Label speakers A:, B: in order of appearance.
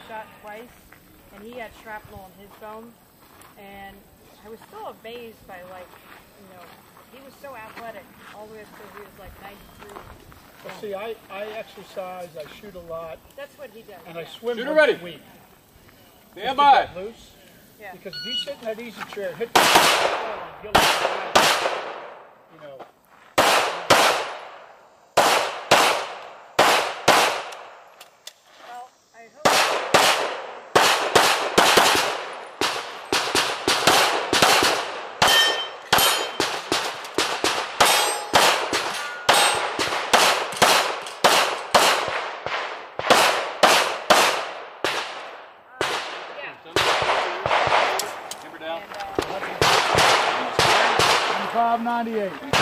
A: shot twice, and he had shrapnel in his bone. And I was still amazed by, like, you know, he was so athletic all the way up till he was like 93.
B: Well, see, I exercise, I shoot a lot.
A: That's what he does.
B: And I swim
C: Shooter
B: once
C: ready.
B: a week.
C: Stand by.
B: Loose.
A: Yeah.
B: Because if you sit in that easy chair, hit the ball and you'll you know.
A: Well, I hope.
C: Timber down.
A: And,
B: 598.